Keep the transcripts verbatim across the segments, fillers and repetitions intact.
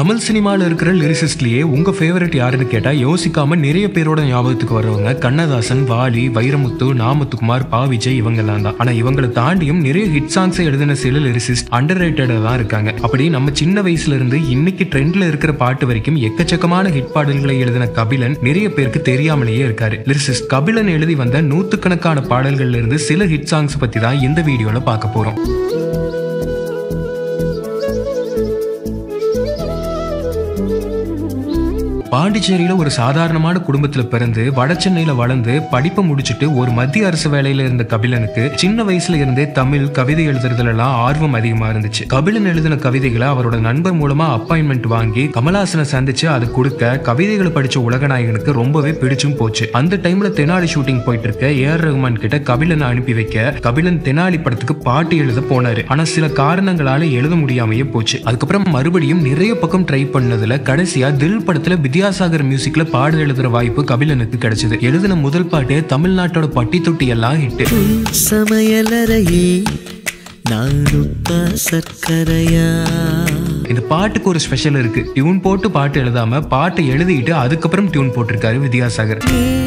தமிழ் சினிமால இருக்கிற லிரிசிஸ்ட்லயே உங்க ஃபேவரட் யாருன்னு கேட்டா யோசிக்காம நிறைய பேரோட ஞாபகத்துக்கு வரவங்க கண்ணதாசன், வாலி, வைரமுத்து, நாமத்துக்குமார், பா விஜய் இவங்க எல்லாம் தான். ஆனா இவங்களை தாண்டியும் நிறைய ஹிட் சாங்ஸ் எழுதின சில லிரிசிஸ்ட் அண்டர் ரேட்டடா தான் இருக்காங்க. அப்படி நம்ம சின்ன வயசுல இருந்து இன்னைக்கு ட்ரெண்ட்ல இருக்கிற பாட்டு வரைக்கும் எக்கச்சக்கமான ஹிட் பாடல்களை எழுதின கபிலன் நிறைய பேருக்கு தெரியாமலேயே இருக்காரு. லிரிசிஸ்ட் கபிலன் எழுதி வந்த நூத்துக்கணக்கான பாடல்கள்ல இருந்து சில ஹிட் சாங்ஸ் பத்தி தான் இந்த வீடியோல பார்க்க போறோம். பாண்டிச்சேரியில ஒரு சாதாரணமான குடும்பத்துல பிறந்து வட சென்னையில வளர்ந்து படிப்பை முடிச்சுட்டு ஒரு மத்திய அரசு வேலையில இருந்த கபிலனுக்கு சின்ன வயசுல இருந்தே தமிழ் கவிதை எழுதுறதுல எல்லாம் ஆர்வம் அதிகமா இருந்துச்சு. கபிலன் எழுதின கவிதைகளை அவரோட நண்பர் மூலமா அப்பாயின்மெண்ட் வாங்கி கமலஹாசனை சந்திச்சு அது கொடுக்க கவிதைகளை படிச்ச உலகநாயகனுக்கு ரொம்பவே பிடிச்சும் போச்சு. அந்த டைம்ல தெனாலி ஷூட்டிங் போயிட்டு இருக்க ஏ ஆர் ரஹ்மான் கிட்ட கபிலனை அனுப்பி வைக்க கபிலன் தெனாலி படத்துக்கு பாட்டு எழுத போனாரு. ஆனா சில காரணங்களால எழுத முடியாமையே போச்சு. அதுக்கப்புறம் மறுபடியும் நிறைய பக்கம் ட்ரை பண்ணதுல கடைசியா தில் படத்துல வித்யாசாகர் மியூசிக்ல பாடல் எழுதுற வாய்ப்பு கபிலனுக்கு கிடைச்சது. எழுதின முதல் பாட்டு தமிழ்நாட்டோட பட்டி தொட்டி எல்லாம் ஹிட். இந்த பாட்டுக்கு ஒரு ஸ்பெஷல் இருக்கு. டியூன் போட்டு பாட்டு எழுதாம பாட்டு எழுதிட்டு அதுக்கப்புறம் டியூன் போட்டிருக்காரு வித்யாசாகர்.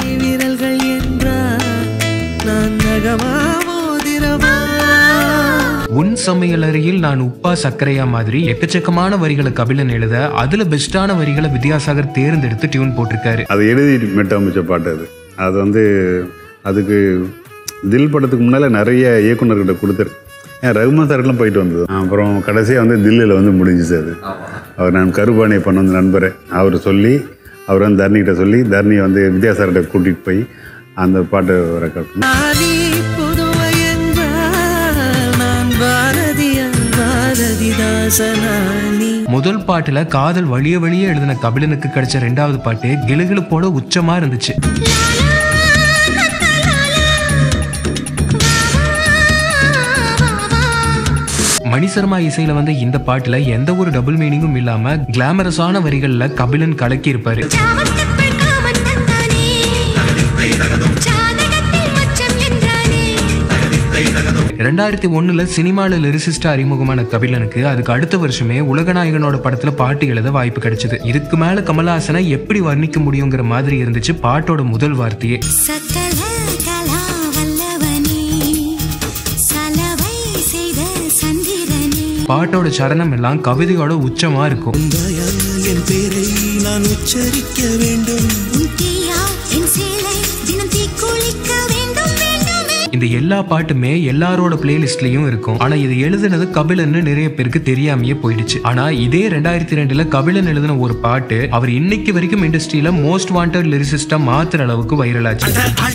உன் சமையலறையில் நான் உப்பா சர்க்கரையா மாதிரி எக்கச்சக்கமான வரிகளை கபிலன் எழுத அதுல பெஸ்டான வரிகளை வித்யாசாகர் தேர்ந்தெடுத்து டியூன் போட்டிருக்காரு. அது எழுதி மெட்டமைச்ச பாட்டு அது. அது வந்து அதுக்கு தில் படத்துக்கு முன்னால நிறைய இயக்குநர்கிட்ட கொடுத்துரு. ஏன் ரகுமான் சாருக்கெல்லாம் போயிட்டு வந்தது. அப்புறம் கடைசியாக வந்து தில்லியில் வந்து முடிஞ்சிச்சு அது. அவர் நான் கருபானை பண்ண வந்து நண்பரை அவர் சொல்லி அவர் வந்து தர்ணிகிட்ட சொல்லி தர்ணியை வந்து வித்யாசாகர்கிட்ட கூட்டிகிட்டு போய் அந்த பாட்டு ரெக்கார்ட் பண்ணி முதல் பாட்டுல காதல் வழிய வழிய எழுதின கபிலனுக்கு கிடைச்ச ரெண்டாவது பாட்டு கிளுகிளுப்போட உச்சமா இருந்துச்சு. மணிசர்மா இசையில வந்து இந்த பாட்டுல எந்த ஒரு டபுள் மீனிங்கும் இல்லாம கிளாமரஸான வரிகள்ல கபிலன் கலக்கி இருப்பாரு. ரெண்டாயிரத்தி ஒண்ணுல சினிமால லிரிசிஸ்டா அறிமுகமான கபிலனுக்கு அதுக்கு அடுத்த வருஷமே உலகநாயகனோட படத்துல பாட்டு எழுத வாய்ப்பு கிடைச்சது. இதுக்கு மேல கமலஹாசனை எப்படி வர்ணிக்க முடியுங்கிற மாதிரி இருந்துச்சு பாட்டோட முதல் வார்த்தையே. பாட்டோட சரணம் எல்லாம் கவிதையோட உச்சமா இருக்கும். இந்த எல்லா பாட்டுமே எல்லாரோட பிளேலிஸ்ட்லயும் இருக்கும். ஆனா இது எழுதுனது கபிலன்னு நிறைய பேருக்கு தெரியாமையே போயிடுச்சு. ஆனா இதே ரெண்டாயிரத்தி ரெண்டுல கபிலன் எழுதின ஒரு பாட்டு அவர் இன்னைக்கு வரைக்கும் இண்டஸ்ட்ரியில மோஸ்ட் வாண்டட் லிரிசிஸ்டா மாத்துற அளவுக்கு வைரல் ஆச்சு.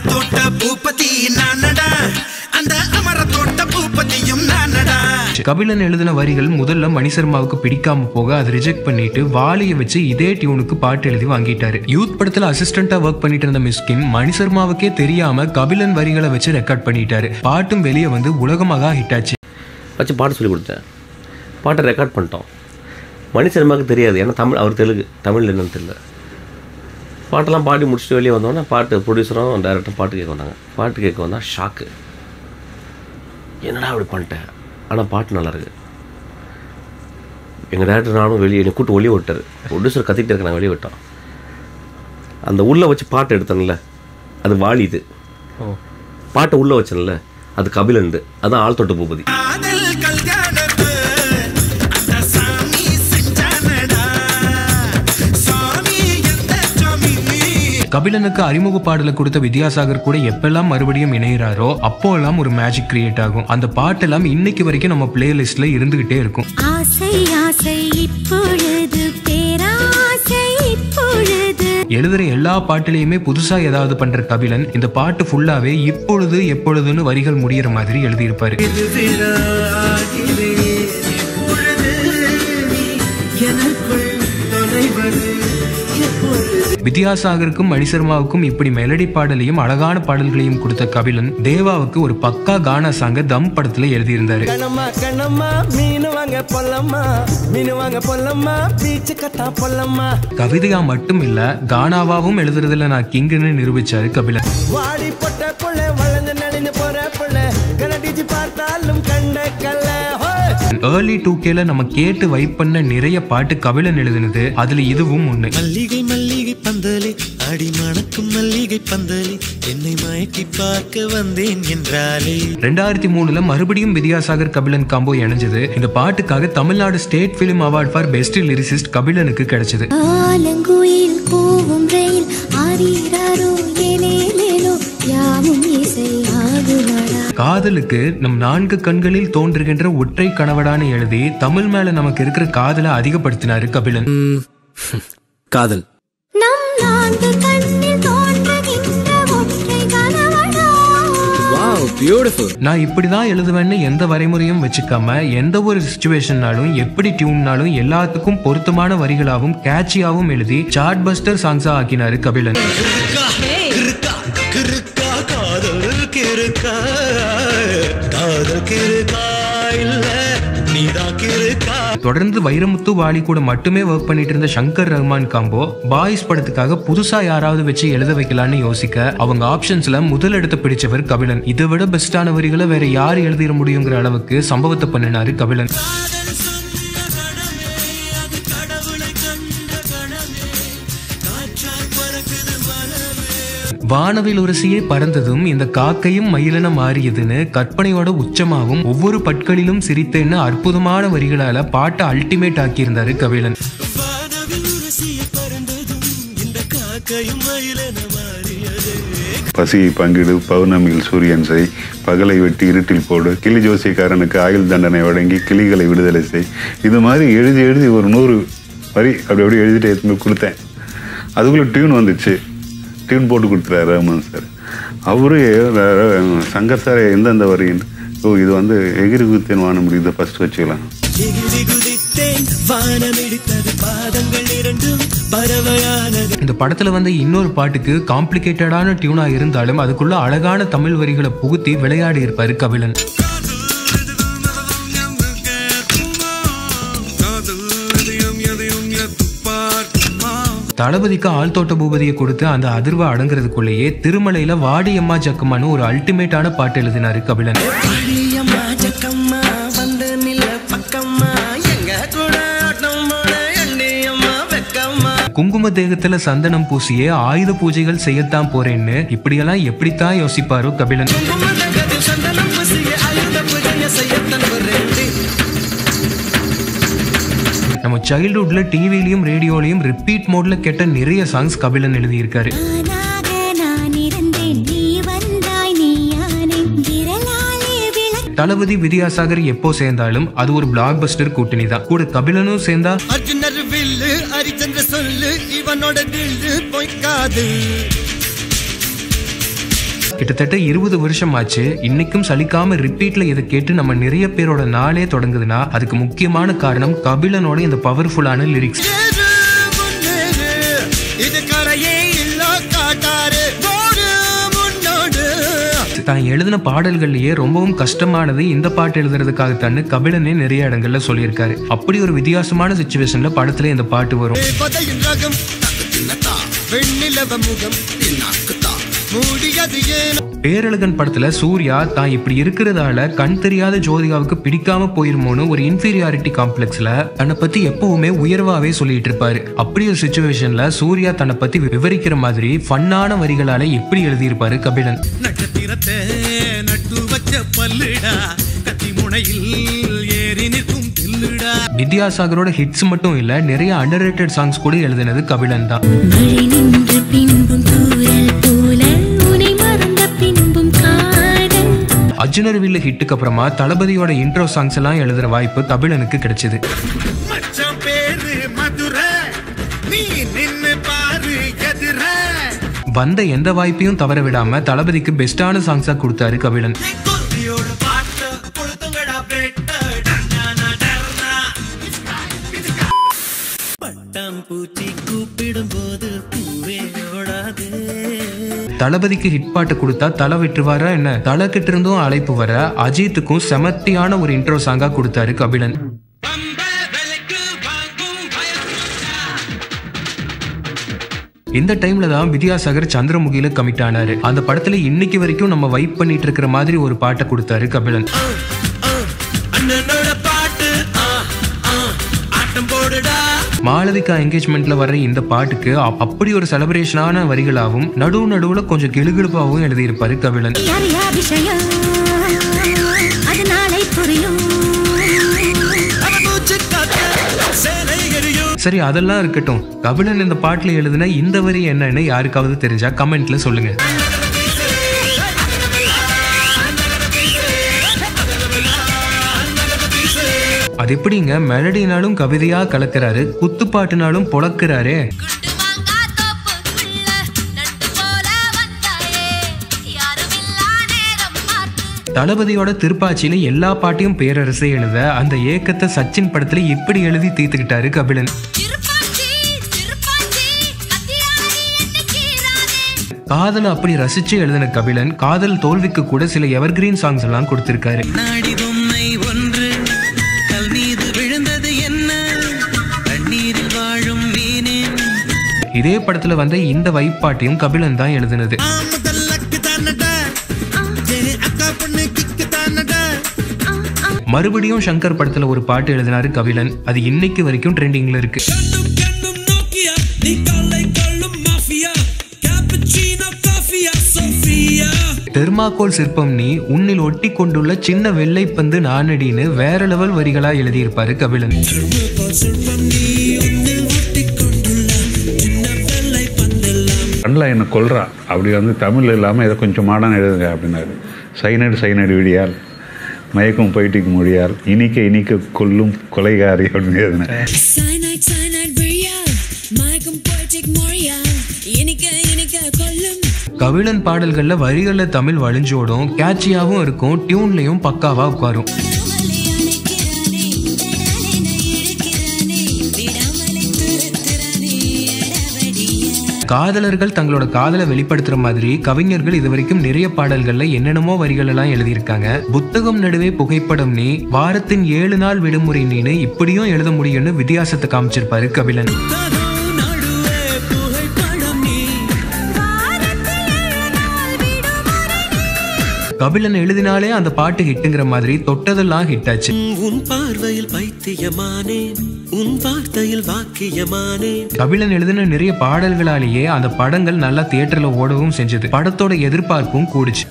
கபிலன் எழுதின வரிகள் முதல்ல மணிசர்மாவுக்கு பிடிக்காம போக அதை ரிஜெக்ட் பண்ணிட்டு வாலியை வச்சு இதே டியூனுக்கு பாட்டு எழுதி வாங்கிட்டாரு. யூத் படத்துல அசிஸ்டண்டா ஒர்க் பண்ணிட்டு இருந்த மிஸ்கின் மணிசர்மாவுக்கே தெரியாம கபிலன் வரிகளை வச்சு ரெக்கார்ட் பண்ணிட்டாரு. பாட்டும் வெளியே வந்து உலகமாக ஹிட் ஆச்சு. வச்சு பாட்டு சொல்லி கொடுத்தேன். பாட்டை ரெக்கார்ட் பண்ணிட்டோம். மணிசர்மாவுக்கு தெரியாது, ஏன்னா தமிழ் அவர் தெலுங்கு, தமிழ் என்னன்னு தெரியல. பாட்டெல்லாம் பாடி முடிச்சுட்டு வெளியே வந்தோன்னா பாட்டு ப்ரொடியூசரும் டைரக்டரும் பாட்டு கேட்க வந்தாங்க. பாட்டு கேட்க வந்தால் ஷாக்கு, என்னடா அப்படி பண்ணிட்டேன். ஆனால் பாட்டு நல்லாயிருக்கு. எங்கள் டேரக்டர் நானும் வெளியே என்னை கூட்டு வெளியே விட்டார். ப்ரொடியூசர் கத்திக்கிட்டு இருக்க நான் வெளியே விட்டோம். அந்த உள்ளே வச்சு பாட்டு எடுத்தேன்ல அது வாலிது. பாட்டை உள்ளே வச்சேன்ல அது கபிலண்டு. அதான் ஆள் தொட்டு பூபதி. கபிலனுக்கு அறிமுக பாடலை கொடுத்த வித்யாசாகர் கூட எப்பெல்லாம் மறுபடியும் இணைகிறாரோ அப்போ எல்லாம் ஒரு மேஜிக் கிரியேட் ஆகும். அந்த பாட்டெல்லாம் இன்னைக்கு வரைக்கும் நம்ம பிளேலிஸ்ட்ல இருந்துகிட்டே இருக்கும். எழுதுற எல்லா பாட்டிலையுமே புதுசா ஏதாவது பண்ற கபிலன் இந்த பாட்டு ஃபுல்லாவே இப்பொழுது எப்பொழுதுன்னு வரிகள் முடிகிற மாதிரி எழுதியிருப்பாரு. வித்யாசாகருக்கும் மணிசர்மாவுக்கும் இப்படி மெலடி பாடலையும் அழகான பாடல்களையும் கொடுத்த கபிலன் தேவாவுக்கு ஒரு பக்கா கானா சாங்க தம் படத்துல எழுதியிருந்தாரு. கவிதையா மட்டும் இல்ல கானாவாவும் எழுதுறதுல நான் கிங்குன்னு நிரூபிச்சாரு கபிலன். கபிலன். ஏர்லி டூ கேல நம்ம கேட்டு வைப் பண்ண நிறைய பாட்டு கபிலன் எழுதினது, அதுல இதுவும் ஒண்ணு. மல்லிகை மல்லிகை பந்தலே அடி மணக்கும் மல்லிகை பந்தலே என்னை மயக்கி பார்க்க வந்தேன் என்றாலே. ரெண்டாயிரத்தி மூணுல மறுபடியும் வித்யாசாகர் கபிலன் காம்போ இணைஞ்சது. இந்த பாட்டுக்காக Tamil Nadu state film award for best lyricist கபிலனுக்கு கிடைச்சது. காதலுக்கு நம் நான்கு கண்களில் தோன்றுகின்ற ஒற்றை கனவடான எழுதி தமிழ் மேல நமக்கு இருக்கிற காதலை அதிகப்படுத்தினாரு கபிலன். காதல் நான் இப்படிதான் எழுதுவேன்னு எந்த வரைமுறையும் வச்சுக்காம எந்த ஒரு சிச்சுவேஷன்னாலும் எப்படி டியூன்னாலும் எல்லாத்துக்கும் பொருத்தமான வரிகளாகவும் கேட்சியாகவும் எழுதி சார்ட் பஸ்டர் சாங்ஸா ஆக்கினாரு கபிலன். தொடர்ந்து வைரமுத்து வாலி கூட மட்டுமே ஒர்க் பண்ணிட்டு இருந்த சங்கர் ரஹ்மான் காம்போ பாய்ஸ் படத்துக்காக புதுசா யாராவது வச்சு எழுத வைக்கலான்னு யோசிக்க அவங்க ஆப்ஷன்ஸ்ல முதல் இடத்தை பிடிச்சவர் கபிலன். இதை விட பெஸ்டான வரிகளை வேற யார் எழுதிட முடியுங்கிற அளவுக்கு சம்பவத்தை பண்ணினாரு கபிலன். வானவில் உரசியே பறந்ததும் இந்த காக்கையும் மயிலென மாறியதுன்னு கற்பனையோட உச்சமாகவும் ஒவ்வொரு பட்களிலும் சிரித்தேன்னு அற்புதமான வரிகளால பாட்டை அல்டிமேட் ஆக்கியிருந்தாரு கபிலன். பசியை பங்கிடு, பௌர்ணமியில் சூரியன் செய், பகலை வெட்டி இருட்டில் போடு, கிளி ஜோசியக்காரனுக்கு ஆயுள் தண்டனை வழங்கி கிளிகளை விடுதலை செய். இது மாதிரி எழுதி எழுதி ஒரு நூறு வரி அப்படி அப்படி எழுதிட்டு எடுத்து கொடுத்தேன். அதுக்குள்ள டியூன் வந்துச்சு. டியூன் போட்டு கொடுத்துறாரு ரஹ்மான் சார். அவரு சங்கர் சார் எந்தெந்த வரின்னு, ஓ இது வந்து எகிரி குதித்தேன் வானம் முடியுது ஃபர்ஸ்ட் வச்சுக்கலாம். இந்த படத்துல வந்து இன்னொரு பாட்டுக்கு காம்ப்ளிகேட்டடான டியூனா இருந்தாலும் அதுக்குள்ள அழகான தமிழ் வரிகளை புகுத்தி விளையாடி இருப்பாரு கபிலன். தளபதிக்கு ஆள் தோட்ட பூபதியை கொடுத்து அந்த அதிர்வை அடங்குறதுக்குள்ளேயே திருமலையில வாடியம்மா ஜக்கம்மான்னு ஒரு அல்டிமேட்டான பாட்டு எழுதினாரு கபிலன். குங்கும தேகத்துல சந்தனம் பூசியே ஆயுத பூஜைகள் செய்யத்தான் போறேன்னு இப்படியெல்லாம் எப்படித்தான் யோசிப்பாரோ கபிலன். நம்ம சைல்ட்ஹுட்ல டிவிலையும் ரேடியோலையும் ரிப்பீட் மோட்ல கேட்ட நிறைய சாங்ஸ் கபிலன் எழுதியிருக்காரு. தளபதி வித்யாசாகர் எப்போ சேர்ந்தாலும் அது ஒரு பிளாக் பஸ்டர் கூட்டணி தான். கூட கபிலனும் சேர்ந்தா கிட்டத்தட்ட இருபது வருஷம் ஆச்சு. இன்னைக்கும் சலிக்காம ரிப்பீட்ல இதை கேட்டு நம்ம நிறைய பேரோட நாளே தொடங்குதுன்னா அதுக்கு முக்கியமான காரணம் கபிலனோட இந்த பவர்ஃபுல்லான லிரிக்ஸ். தான் எழுதின பாடல்கள்லயே ரொம்பவும் கஷ்டமானது இந்த பாட்டு எழுதுறதுக்காகத்தான்னு கபிலனே நிறைய இடங்கள்ல சொல்லியிருக்காரு. அப்படி ஒரு வித்தியாசமான சிச்சுவேஷன்ல படத்துல இந்த பாட்டு வரும். பேரழகன் படத்துல சூர்யா தான் இப்படி இருக்கிறதால கண் தெரியாத ஜோதிகாவுக்கு பிடிக்காம போயிருமோன்னு ஒரு இன்ஃபீரியாரிட்டி காம்ப்ளெக்ஸ்ல தன்னை பத்தி எப்பவுமே உயர்வாவே சொல்லிட்டு இருப்பாரு. அப்படி ஒரு சிச்சுவேஷன்ல சூர்யா தன்னை பத்தி விவரிக்கிற மாதிரி ஃபன்னான வரிகளால எப்படி எழுதியிருப்பாரு கபிலன். வித்யாசாகரோட ஹிட்ஸ் மட்டும் இல்ல, நிறைய அண்டர்ரேட்டட் சாங்ஸ் கூட எழுதினது கபிலன் தான். அர்ஜுனர் வில்லு ஹிட்டுக்கு அப்புறமா தளபதியோட இன்ட்ரோ சாங்ஸ் எல்லாம் எழுதுற வாய்ப்பு கபிலனுக்கு கிடைச்சது. வந்த எந்த வாய்ப்பையும் தவற விடாம தளபதிக்கு பெஸ்டான சாங்ஸா கொடுத்தாரு கபிலன். தளபதிக்கு ஹிட் பாட்டு கொடுத்தா தலை விட்டுவாரா என்ன? தலை கிட்ட இருந்தும் அழைப்பு வர அஜித்துக்கும் செமத்தியான ஒரு இன்ட்ரோ சாங்கா கொடுத்தாரு கபிலன். இந்த டைம்ல தான் வித்யாசாகர் சந்திரமுகியில கமிட் ஆனாரு. அந்த படத்துல இன்னைக்கு வரைக்கும் நம்ம வைப் பண்ணிட்டு இருக்கிற மாதிரி ஒரு பாட்டை கொடுத்தாரு கபிலன். மாளவிகா என்கேஜ்மெண்ட்ல வர்ற இந்த பாட்டுக்கு அப்படி ஒரு செலிப்ரேஷனான வரிகளாகவும் நடுவு நடுவுல கொஞ்சம் கிளுகிழுப்பாகவும் எழுதியிருப்பாரு கபிலன். சரி, அதெல்லாம் இருக்கட்டும். கபிலன் இந்த பாட்டுல எழுதின இந்த வரி என்னன்னு யாருக்காவது தெரிஞ்சா கமெண்ட்ல சொல்லுங்க. அது எப்படிங்க மெலடினாலும் கவிதையா கலக்கிறாரு, குத்துப்பாட்டுனாலும் பொழக்கிறாரே. தளபதியோட திருப்பாச்சியில எல்லா பாட்டையும் பேரரசை எழுத அந்த ஏக்கத்தை சச்சின் படத்துல இப்படி எழுதி தீர்த்துக்கிட்டாரு கபிலன். காதலை அப்படி ரசிச்சு எழுதின கபிலன் காதல் தோல்விக்கு கூட சில எவர்கிரீன் சாங்ஸ் எல்லாம் கொடுத்திருக்காரு. இதே படத்துல வந்த இந்த வைப்பாட்டையும் கபிலன் தான் எழுதினது. மறுபடியும் சங்கர் படத்துல ஒரு பாட்டு எழுதினாரு கபிலன். அது இன்னைக்கு வரைக்கும் ட்ரெண்டிங்ல இருக்கு. தெர்மாக்கோல் சிற்பம் நீ உன்னில் ஒட்டி கொண்டுள்ள சின்ன வெள்ளை பந்து நானடின்னு வேற லெவல் வரிகளா எழுதியிருப்பாரு கபிலன். கண்ணில் என்ன கொல்றா அப்படி வந்து தமிழ் இல்லாமல் இதை கொஞ்சம் மாடான எழுதுங்க அப்படின்னாரு. சைனடு சைனடு விடியால் மயக்கும் போயிட்டிக்கு மொழியால் இனிக்க இனிக்க கொல்லும் கொலைகாரி அப்படின்னு எழுதினேன். கபிலன் பாடல்கள்ல வரிகள்ல தமிழ் வழிஞ்சோடும், கேட்சியாவும் இருக்கும், டியூன்லயும் பக்காவா உட்காரும். காதலர்கள் தங்களோட காதலை வெளிப்படுத்துற மாதிரி கவிஞர்கள் இது வரைக்கும் நிறைய பாடல்கள்ல என்னென்னமோ வரிகள் எல்லாம் எழுதியிருக்காங்க. புத்தகம் நடுவே புகைப்படம் நீ, வாரத்தின் ஏழு நாள் விடுமுறை நீனு இப்படியும் எழுத முடியும்னு வித்தியாசத்தை காமிச்சிருப்பாரு கபிலன். கபிலன் எழுதினாலே அந்த பாட்டு ஹிட்டுங்கிற மாதிரி தொட்டதெல்லாம் ஹிட் ஆச்சு. உன் பார்வையில் பைத்தியமானே, உன் வார்த்தையில் வாக்கியமானே. கபிலன் எழுதின நிறைய பாடல்களாலேயே அந்த படங்கள் நல்லா தியேட்டர்ல ஓடவும் செஞ்சது. படத்தோட எதிர்பார்ப்பும் கூடுச்சு.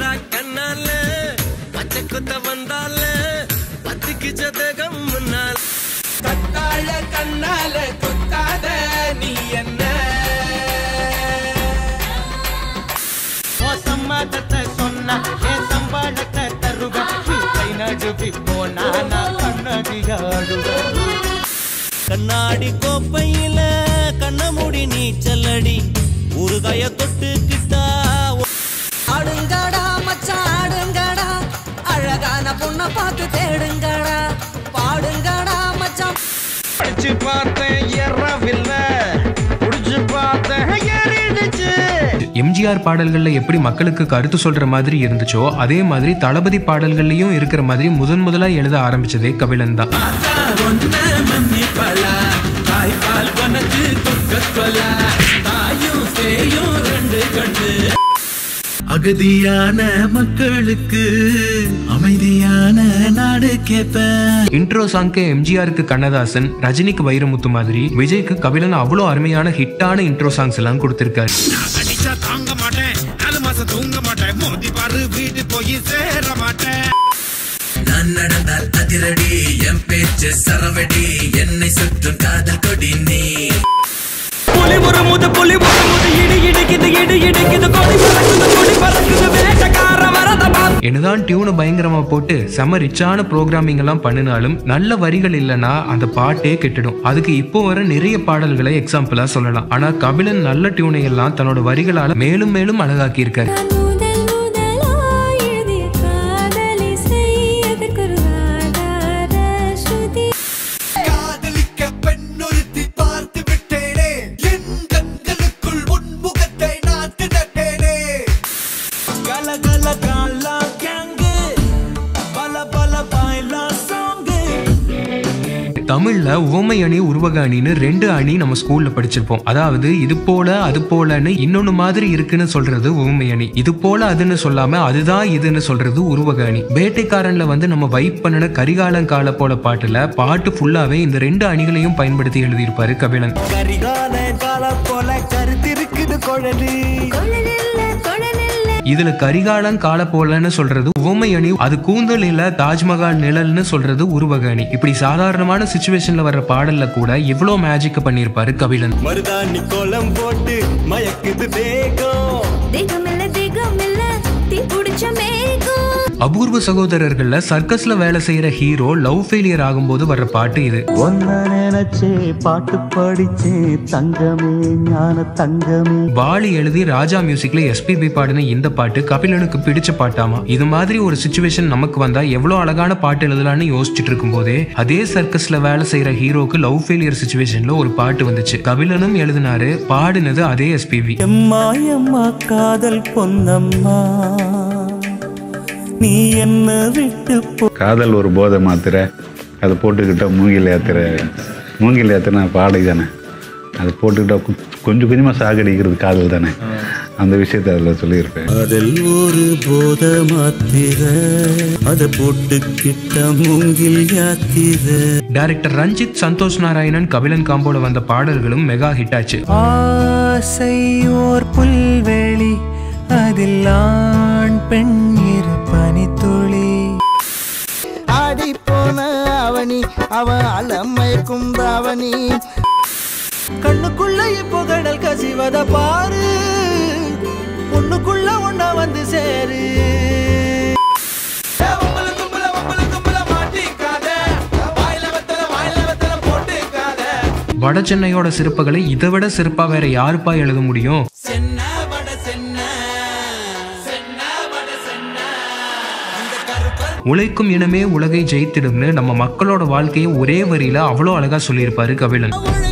கண்ணாடி கோப்பையில கண்ணமுடி நீச்சலடி ஊறுகாய தொட்டுக்கிட்டா ஆடுங்கடா மச்சான் ஆடுங்கடா, அழகான பொண்ண பார்த்து தேடுங்கடா, பாடுங்கடா மச்சான். படிச்சு பார்த்தேன் ஏறவில்லை, புடிச்சு பார்த்தேன் ஏறிடுச்சு. எம்ஜிஆர் பாடல்கள்ல எப்படி மக்களுக்கு கருத்து சொல்ற மாதிரி இருந்துச்சோ அதே மாதிரி தளபதி பாடல்கள்லயும் இருக்கிற மாதிரி முதன் முதலா எழுத ஆரம்பிச்சதே கபிலன் தான். அகதியான மக்களுக்கு அமைதியான நாடு கேட்பேன். இன்ட்ரோ சாங்க்கு எம்ஜிஆருக்கு கண்ணதாசன், ரஜினிக்கு வைரமுத்து மாதிரி விஜய்க்கு கபிலன் அவ்வளோ அருமையான ஹிட்டான இன்ட்ரோ சாங்ஸ் எல்லாம் கொடுத்திருக்காரு. தாங்க மாட்டேன், நாலு மாசம் தூங்க மாட்டேன், மோதி பாரு வீட்டு போய் சேர மாட்டேன். நான் நடந்தால் அதிரடி, என் பேச்சு சரவடி, என்னை சுற்றும் காதல் கொடி நீ. புலி ஒரு முது புலி ஒரு முது இடி இடிக்குது இடி இடிக்குது கொடி பறக்குது கொடி பறக்குது வேட்டக்கார வரத பார். என்னதான் டியூனை பயங்கரமா போட்டு செம ரிச்சான ப்ரோக்ராமிங் எல்லாம் பண்ணினாலும் நல்ல வரிகள் இல்லைன்னா அந்த பாட்டே கெட்டுடும். அதுக்கு இப்போ வர நிறைய பாடல்களை எக்ஸாம்பிளா சொல்லலாம். ஆனா கபிலன் நல்ல டியூனை எல்லாம் தன்னோட வரிகளால மேலும் மேலும் அழகாக்கி இருக்காரு. தமிழ்ல உவமை அணி உருவக அணின்னு ரெண்டு அணி நம்ம ஸ்கூல்ல படிச்சிருப்போம். அதாவது இது போல அது போலன்னு இன்னொன்னு மாதிரி இருக்குன்னு சொல்றது உவமை அணி, இது போல அதுன்னு சொல்லாம அதுதான் இதுன்னு சொல்றது உருவக அணி. வேட்டைக்காரன்ல வந்து நம்ம வைப் பண்ணின கரிகாலன் கால போல பாட்டுல பாட்டு ஃபுல்லாவே இந்த ரெண்டு அணிகளையும் பயன்படுத்தி எழுதியிருப்பாரு கபிலன். இதுல கரிகாலன் கால போலன்னு சொல்றது உவமை அணி, அது கூந்தல் இல்ல தாஜ்மஹால் நிழல்னு சொல்றது உருவக அணி. இப்படி சாதாரணமான சிச்சுவேஷன்ல வர்ற பாடல்ல கூட இவ்வளவு மேஜிக் பண்ணிருப்பாரு கபிலன். மருதாணி கோலம் போட்டு மயக்குது தேகம் தேகம் இல்ல தேகம் இல்ல தீ புடிச்ச மேகம். அபூர்வ சகோதரர்கள்ல சர்க்கஸ்ல வேலை செய்யற ஹீரோ லவ் ஃபெயிலியர் ஆகும்போது வர்ற பாட்டு இது. பாட்டு படிச்சே தங்கமே ஞான தங்கமே. பாலி எழுதி ராஜா மியூசிக்ல எஸ்பிபி பாடின இந்த பாட்டு கபிலனுக்கு பிடிச்ச பாட்டாமா. இது மாதிரி ஒரு சிச்சுவேஷன் நமக்கு வந்தா எவ்வளவு அழகான பாட்டு எழுதலான்னு யோசிச்சுட்டு இருக்கும் போதே அதே சர்க்கஸ்ல வேலை செய்யற ஹீரோக்கு லவ் ஃபெயிலியர் சிச்சுவேஷன்ல ஒரு பாட்டு வந்துச்சு. கபிலனும் எழுதினாரு, பாடினது அதே எஸ்பிபி. எம்மா எம்மா காதல் பொன்னம்மா நீ என்ன விட்டு போ. காதல் ஒரு போதை மாத்திரை, அதை போட்டுக்கிட்டா மூங்கில் ஏத்துற மூங்கில் ஏத்துனா பாடை தானே, அதை போட்டுக்கிட்டா கொஞ்சம் கொஞ்சமாக சாகடிக்கிறது காதல் தானே. அந்த விஷயத்தை அதில் சொல்லியிருப்பேன். அதில் ஒரு போதை மாத்திரை, அதை போட்டுக்கிட்ட மூங்கில் யாத்திர. டைரக்டர் ரஞ்சித் சந்தோஷ் நாராயணன் கபிலன் காம்போல வந்த பாடல்களும் மெகா ஹிட் ஆச்சு. ஆசை ஓர் புல்வெளி அதில் ஆண் பெண் இரு பனித்துளி. ஆடி போன அவனி அவ அலமயக்கும் தாவணி கண்ணுக்குள்ள இப்போ கடல் கசிவத பாரு, ஒண்ணுக்குள்ள ஒண்ணா வந்து சேரு. வட சென்னையோட சிறப்புகளை இதை விட சிறப்பா வேற யாருப்பா எழுத முடியும்? உழைக்கும் இனமே உலகை ஜெயித்திடும்னு நம்ம மக்களோட வாழ்க்கையை ஒரே வரியில அவ்வளோ அழகா சொல்லியிருப்பாரு கபிலன்.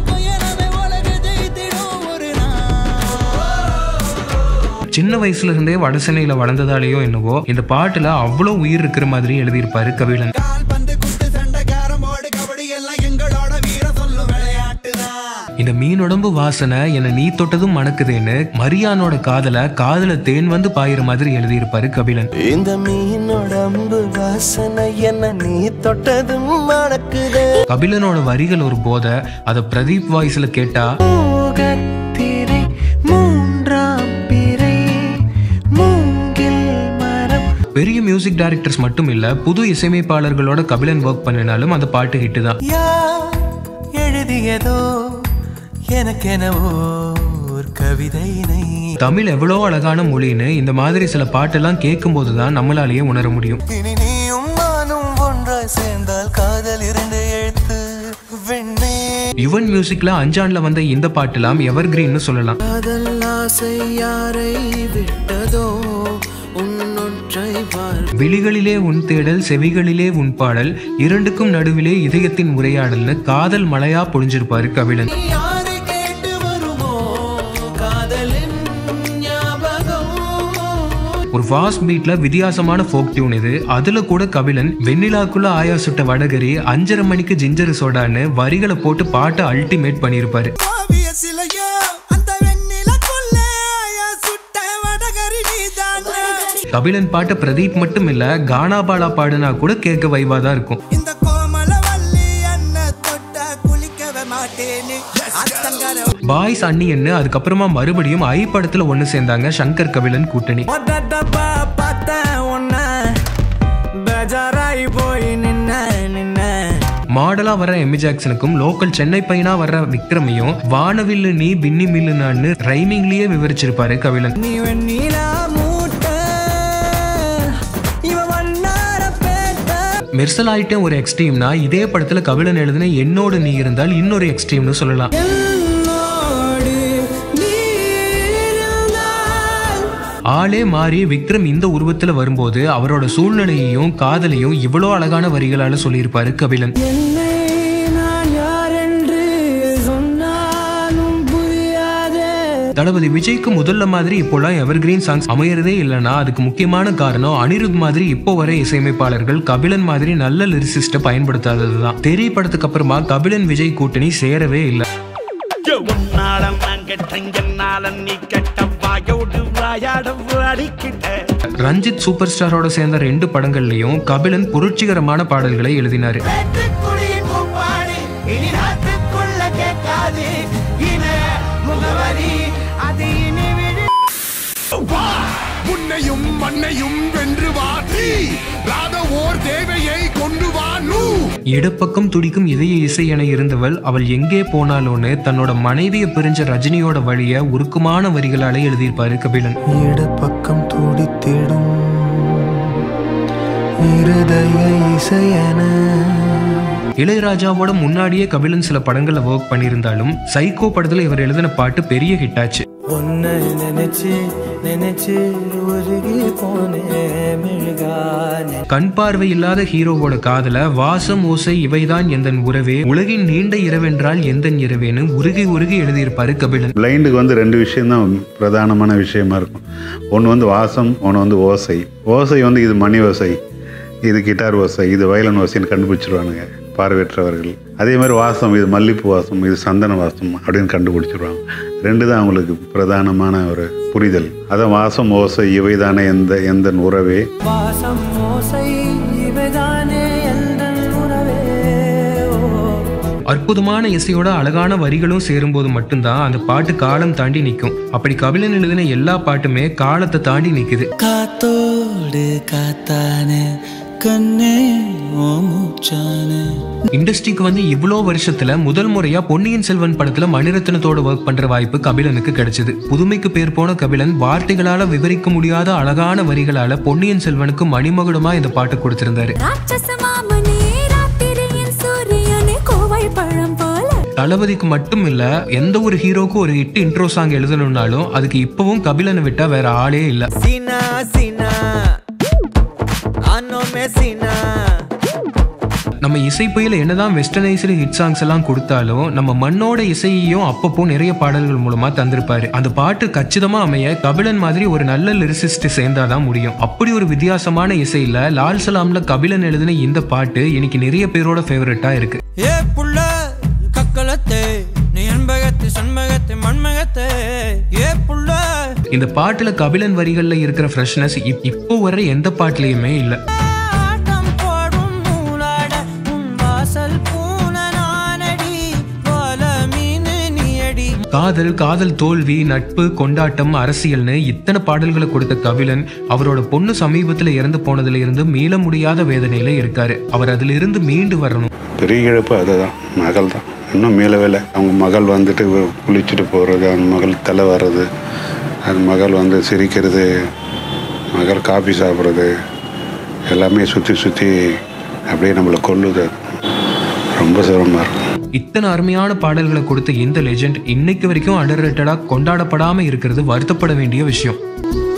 சின்ன வயசுல இருந்தே வட சென்னையில வளர்ந்ததாலேயோ என்னவோ இந்த பாட்டுல அவ்வளோ உயிர் இருக்கிற மாதிரி எழுதியிருப்பாரு கபிலன். இந்த மீனொடம்பு வாசனை என்ன நீ தொட்டதும் மணக்குதுன்னு மரியானோட காதல காதல தேன் வந்து பாயிற மாதிரி எழுதியிருப்பாரு கபிலன். இந்த மீனொடம்பு வாசனை என்ன நீ தொட்டதும் மணக்குது. கபிலனோட வரிகள் ஒரு போதை, அத பிரதீப் வாய்ஸ்ல கேட்டா பெரிய மியூசிக் டைரக்டர்ஸ் மட்டும் இல்ல புது இசையமைப்பாளர்களோட கபிலன் ஒர்க் பண்ணினாலும் அந்த பாட்டு ஹிட் தான். எழுதியதோ எனக்கெனவோ ஒரு கவிதையினை. தமிழ் எவ்வளோ அழகான மொழின்னு இந்த மாதிரி சில பாட்டெல்லாம் கேட்கும் போதுதான் நம்மளாலேயே உணர முடியும். இனி நீயும் நானும் ஒன்றாய் சேர்ந்தால் காதல் இரண்டு எழுத்து வெண்ணே. யுவன் மியூசிக்ல அஞ்சான்ல வந்த இந்த பாட்டெல்லாம் எவர் கிரீன்னு சொல்லலாம். காதல் ஆசை யாரை விட்டதோ விழிகளிலே உன் தேடல் செவிகளிலே உன் பாடல் இரண்டுக்கும் நடுவிலே இதயத்தின் உரையாடல்னு காதல் மலையா பொழிஞ்சிருப்பாரு கபிலன். ஒரு ஃபாஸ்ட் பீட்ல வித்தியாசமான ஃபோக் டியூன் இது. அதுல கூட கபிலன் வெண்ணிலாக்குள்ள ஆயா சுட்ட வடகரி அஞ்சரை மணிக்கு ஜிஞ்சர் சோடான்னு வரிகளை போட்டு பாட்டை அல்டிமேட் பண்ணியிருப்பாரு. கபிலன் பாட்டு பிரதீப் மட்டும் இல்ல கானா பாலா பாடுனா கூட கேட்க வைவா தான் இருக்கும். பாய்ஸ் அண்ணியன்னு அதுக்கப்புறமா மறுபடியும் ஐ படத்துல ஒண்ணு சேர்ந்தாங்க சங்கர் கபிலன் கூட்டணி. மாடலா வர எமி ஜாக்சனுக்கும் லோக்கல் சென்னை பையனா வர்ற விக்ரமையும் வானவில்லு நீ பின்னி மில்லு நான்னு ரைமிங்லயே விவரிச்சிருப்பாரு கபிலன். மெர்சல் ஆயிட்டே ஒரு எக்ஸ்ட்ரீம்னா இதே படத்துல கபிலன் எழுதின என்னோடு நீ இருந்தால் இன்னொரு எக்ஸ்ட்ரீம்னு சொல்லலாம். ஆளே மாறி விக்ரம் இந்த உருவத்துல வரும்போது அவரோட சூழ்நிலையையும் காதலையும் இவ்வளோ அழகான வரிகளால சொல்லியிருப்பாரு கபிலன். தளபதி விஜய்க்கு முதல்ல மாதிரி இப்போலாம் எவர்கிரீன் சாங்ஸ் அமையறதே இல்லைன்னா அதுக்கு முக்கியமான காரணம் அனிருத் மாதிரி இப்போ வர இசையமைப்பாளர்கள் கபிலன் மாதிரி நல்ல லிரிசிஸ்ட பயன்படுத்தாததுதான். தெரிய படத்துக்கு அப்புறமா கபிலன் விஜய் கூட்டணி சேரவே இல்லை. ரஞ்சித் சூப்பர் ஸ்டாரோட சேர்ந்த ரெண்டு படங்கள்லயும் கபிலன் புரட்சிகரமான பாடல்களை எழுதினாரு. உன்னையும் மண்ணையும் வென்று வாதி ராதவோர் தேவையை கொண்டு வானு இடப்பக்கம் துடிக்கும் இதய இசை என இருந்தவள் அவள் எங்கே போனாலும்னு தன்னோட மனைவியை பிரிஞ்ச ரஜினியோட வழிய உருக்கமான வரிகளால எழுதியிருப்பாரு கபிலன். இடப்பக்கம் துடித்திடும் இருதய இசையன. இளையராஜாவோட முன்னாடியே கபிலன் சில படங்கள்ல ஒர்க் பண்ணியிருந்தாலும் சைக்கோ படத்துல இவர் எழுதின பாட்டு பெரிய ஹிட் ஆச்சு. கண் பார்வை இல்லாத ஹீரோவோட காதல வாசம் ஓசை இவைதான் எந்தன் உறவே உலகின் நீண்ட இரவென்றால் எந்தன் இரவேன்னு உருகி உருகி எழுதியிருப்பாரு கபிலன். பிளைண்டுக்கு வந்து ரெண்டு விஷயம் தான் பிரதானமான விஷயமா இருக்கும். ஒன்று வந்து வாசம், ஒன்று வந்து ஓசை. ஓசை வந்து இது மணி ஓசை, இது கிட்டார் ஓசை, இது வயலன் ஓசைன்னு கண்டுபிடிச்சிருவானுங்க பார்வையற்றவர்கள். அதே மாதிரி வாசம் இது மல்லிப்பூ வாசம், இது சந்தன வாசம் அப்படின்னு கண்டுபிடிச்சிருவாங்க. ரெண்டு தான் அவங்களுக்கு பிரதானமான ஒரு புரிதல். அதான் வாசம் ஓசை இவைதானே எந்த எந்த உறவே. வாசம் ஓசை இவைதானே எந்தன் உறவே. அற்புதமான இசையோட அழகான வரிகளும் சேரும்போது மட்டும்தான் அந்த பாட்டு காலம் தாண்டி நிற்கும். அப்படி கபிலன் எழுதின எல்லா பாட்டுமே காலத்தை தாண்டி நிக்குது. காத்தோடு காத்தானே கண்ணே ஓ மூச்சானே. இண்டஸ்ட்ரிக்கு வந்து இவ்வளோ வருஷத்துல முதல் முறையா பொன்னியின் செல்வன் படத்துல மணிரத்னத்தோட ஒர்க் பண்ற வாய்ப்பு கபிலனுக்கு கிடைச்சது. புதுமைக்கு பேர் போன கபிலன் வார்த்தைகளால விவரிக்க முடியாத அழகான வரிகளால பொன்னியின் செல்வனுக்கு மணிமகுடமா இந்த பாட்டு கொடுத்திருந்தாரு. தளபதிக்கு மட்டும் இல்ல, எந்த ஒரு ஹீரோக்கும் ஒரு ஹிட் இன்ட்ரோ சாங் எழுதணும்னாலும் அதுக்கு இப்பவும் கபிலனை விட்டா வேற ஆளே இல்ல. சீனா சீனா ஆனோ மே சீனா. நம்ம இசை புயல என்னதான் வெஸ்டர்னைஸ்டு ஹிட் சாங்ஸ் எல்லாம் கொடுத்தாலும் நம்ம மண்ணோட இசையையும் அப்பப்போ நிறைய பாடல்கள் மூலமா தந்திருப்பாரு. அந்த பாட்டு கச்சிதமா அமைய கபிலன் மாதிரி ஒரு நல்ல லிரிசிஸ்ட் சேர்ந்தாதான் முடியும். அப்படி ஒரு வித்தியாசமான இசையில லால் சலாம்ல கபிலன் எழுதின இந்த பாட்டு இன்னைக்கு நிறைய பேரோட ஃபேவரட்டா இருக்கு. ஏ புள்ள கக்கலத்தே நீ என்பகத்தே சண்மகத்தே மண்மகத்தே ஏ புள்ள. இந்த பாட்டுல கபிலன் வரிகள்ல இருக்கிற ஃப்ரெஷ்னஸ் இப்போ வர எந்த பாட்டுலயுமே இல்ல. காதல், காதல் தோல்வி, நட்பு, கொண்டாட்டம், அரசியல்னு இத்தனை பாடல்களை கொடுத்த கபிலன் அவரோட பொண்ணு சமீபத்துல இறந்து போனதுல இருந்து மீள முடியாத வேதனையில இருக்காரு. அவர் அதுல இருந்து மீண்டு வரணும். பெரிய இழப்பு அதுதான், மகள் தான். இன்னும் மீளவேலை. அவங்க மகள் வந்துட்டு குளிச்சுட்டு போகிறது, அந்த மகள் தலை வர்றது, அந்த மகள் வந்து சிரிக்கிறது, மகள் காஃபி சாப்பிட்றது, எல்லாமே சுற்றி சுற்றி அப்படியே நம்மளை கொல்லுது. ரொம்ப சிரமமாக இருக்கும். இத்தனை அருமையான பாடல்களை கொடுத்த இந்த லெஜெண்ட் இன்னைக்கு வரைக்கும் அண்டர் ரேட்டடா கொண்டாடப்படாம இருக்கிறது வருத்தப்பட வேண்டிய விஷயம்.